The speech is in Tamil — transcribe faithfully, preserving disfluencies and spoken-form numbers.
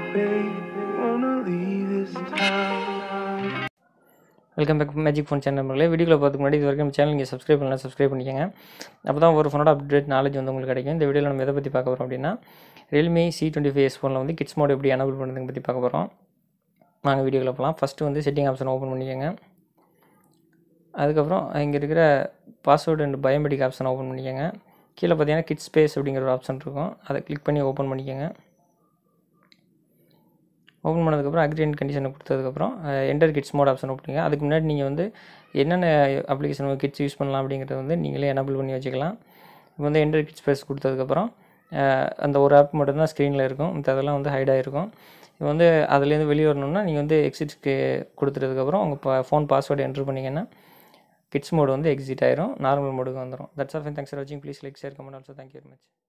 Welcome back magic phone channel நம்பர்களே. வீடியோவில் பார்த்துக்கு முன்னாடி இது வரைக்கும் நம்ம சேனல் நீங்கள் சப்ஸ்கிரைப் பண்ணலாம், சப்ஸ்கிரைப் பண்ணிக்கோங்க. அப்போ தான் ஒரு ஃபோனோட அப்டேட் நாலேஜ் வந்து உங்களுக்கு கிடைக்கும். இந்த வீடியோவில் நம்ம எதை பற்றி பார்க்க போகிறோம் அப்படின்னா, Realme C twenty five S ஃபோனில் வந்து கிட்ஸ் மோட் எப்படி எனபிள் பண்ணுறதுங்க பற்றி பார்க்க போகிறோம். நாங்கள் வீடியோவில் போகலாம். ஃபஸ்ட்டு வந்து செட்டிங் ஆப்ஷன் ஓப்பன் பண்ணிக்கோங்க. அதுக்கப்புறம் இங்கே இருக்கிற password and biometric option open பண்ணிக்கோங்க. கீழே பார்த்தீங்கன்னா கிட்ஸ் ஸ்பேஸ் அப்படிங்கிற ஒரு ஆப்ஷன் இருக்கும், அதை கிளிக் பண்ணி ஓப்பன் பண்ணிக்கோங்க. ஓப்பன் பண்ணதுக்கப்புறம் அக்ரி அண்ட் கண்டிஷனை கொடுத்ததுக்கப்புறம் என்டர் கிட்ஸ் மோட் ஆப்ஷன் ஓப்பனிங்க. அதுக்கு முன்னாடி நீங்கள் வந்து என்னென்ன அப்ளிகேஷன் கிட்ஸ் யூஸ் பண்ணலாம் அப்படிங்கிறத வந்து நீங்களே எனபிள் பண்ணி வச்சுக்கலாம். இப்போ வந்து என்டர் கிட்ஸ் ஸ்பேஸ் கொடுத்ததுக்கப்புறம் அந்த ஒரு ஆப் மட்டும்தான் ஸ்க்ரீனில் இருக்கும், மற்ற அதெல்லாம் வந்து ஹைட் ஆகிருக்கும். இப்போ வந்து அதுலேருந்து வெளியே வரணும்னா நீங்கள் வந்து எக்ஸிட்க்கு கொடுத்துட்டதுக்கப்புறம் உங்கள் ஃபோன் பாஸ்வேர்டு என்ட்ரு பண்ணிங்கன்னா கிட்ஸ் மோடு வந்து எக்ஸிட் ஆயிரும், நார்மல் மோடுக்கு வந்துடும். That's all. தேங்க்ஸ் ஃபார் வாட்சிங். Please like, share, comment also. Thank you very much.